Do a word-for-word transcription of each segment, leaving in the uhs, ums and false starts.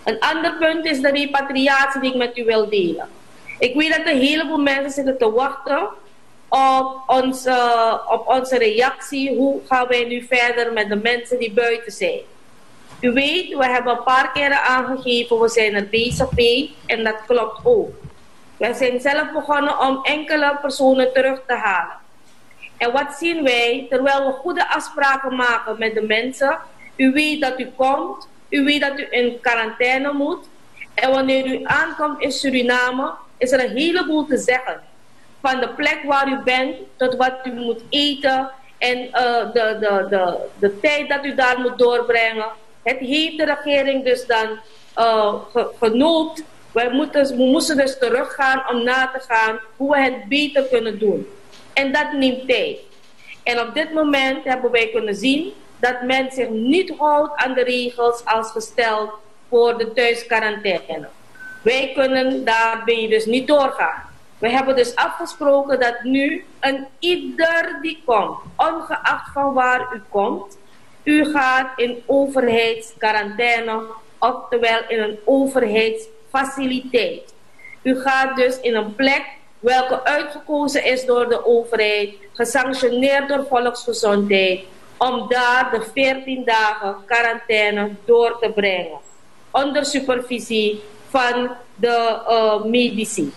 Een ander punt is de repatriatie die ik met u wil delen. Ik weet dat een heleboel mensen zitten te wachten op onze, op onze reactie. Hoe gaan wij nu verder met de mensen die buiten zijn? U weet, we hebben een paar keren aangegeven, we zijn er bezig mee en dat klopt ook. We zijn zelf begonnen om enkele personen terug te halen. En wat zien wij? Terwijl we goede afspraken maken met de mensen. U weet dat u komt. U weet dat u in quarantaine moet. En wanneer u aankomt in Suriname, is er een heleboel te zeggen. Van de plek waar u bent, tot wat u moet eten en uh, de, de, de, de tijd dat u daar moet doorbrengen. Het heeft de regering dus dan uh, ge, genoopt. Wij moeten, we moesten dus teruggaan om na te gaan hoe we het beter kunnen doen. En dat neemt tijd. En op dit moment hebben wij kunnen zien dat men zich niet houdt aan de regels als gesteld voor de thuisquarantaine. Wij kunnen daarbij dus niet doorgaan. We hebben dus afgesproken dat nu een ieder die komt, ongeacht van waar u komt, u gaat in overheidsquarantaine, oftewel in een overheidsfaciliteit. U gaat dus in een plek welke uitgekozen is door de overheid, gesanctioneerd door volksgezondheid, om daar de veertien dagen quarantaine door te brengen. Onder supervisie van de uh, medici.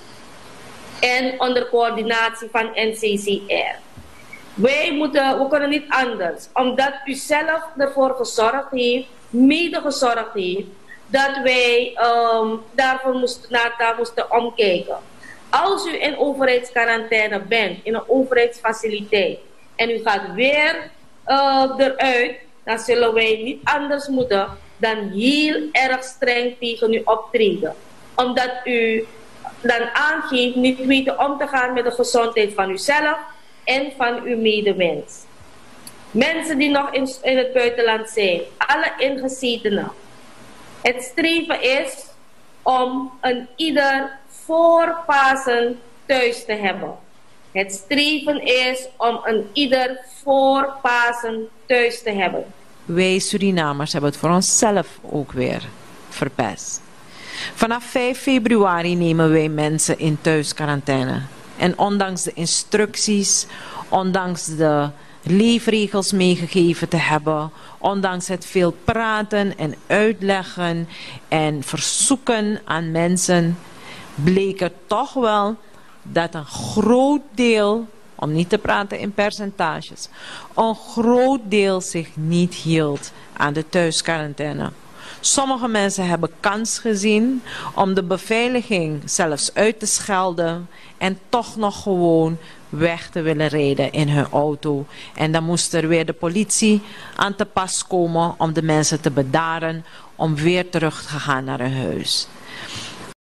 En onder coördinatie van N C C R. Wij moeten, we kunnen niet anders, omdat u zelf ervoor gezorgd heeft, mede gezorgd heeft, dat wij um, daarvoor moesten, naar daar moesten omkijken. Als u in overheidsquarantaine bent, in een overheidsfaciliteit, en u gaat weer uh, eruit, dan zullen wij niet anders moeten dan heel erg streng tegen u optreden. Omdat u dan aangeeft niet weten om te gaan met de gezondheid van uzelf en van uw medemens. Mensen die nog in, in het buitenland zijn, alle ingezetenen. Het streven is om een ieder voor Pasen thuis te hebben. Het streven is om een ieder voor Pasen thuis te hebben. Wij Surinamers hebben het voor onszelf ook weer verpest. Vanaf vijf februari nemen wij mensen in thuisquarantaine. En ondanks de instructies, ondanks de leefregels meegegeven te hebben, ondanks het veel praten en uitleggen en verzoeken aan mensen, bleek er toch wel dat een groot deel, om niet te praten in percentages, een groot deel zich niet hield aan de thuisquarantaine. Sommige mensen hebben kans gezien om de beveiliging zelfs uit te schelden en toch nog gewoon weg te willen rijden in hun auto. En dan moest er weer de politie aan te pas komen om de mensen te bedaren om weer terug te gaan naar hun huis.